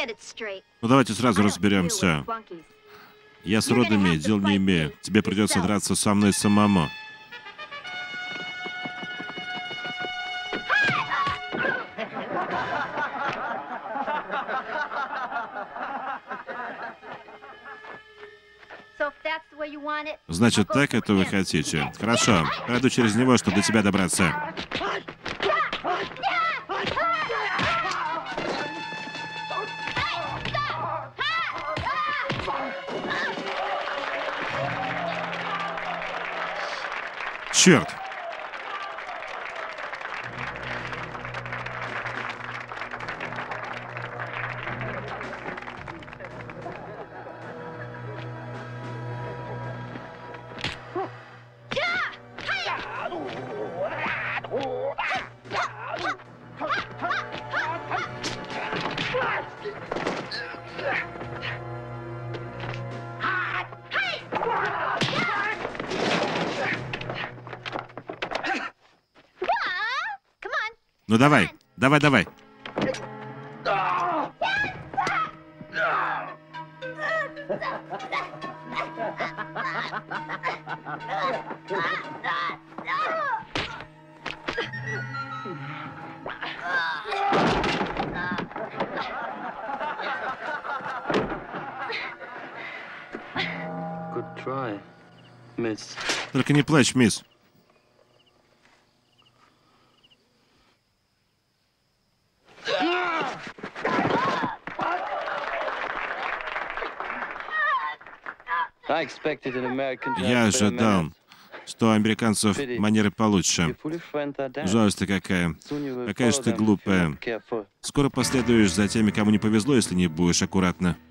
Ну давайте сразу разберемся. Я с уродами дел не имею. Тебе придется драться со мной самому. Значит, так это вы хотите? Хорошо, пройду через него, чтобы до тебя добраться. Черт! Ну давай, давай. Good try, miss. Только не плачь, мисс. Я ожидал, что у американцев манеры получше. Жалость какая. Какая же ты глупая. Скоро последуешь за теми, кому не повезло, если не будешь аккуратно.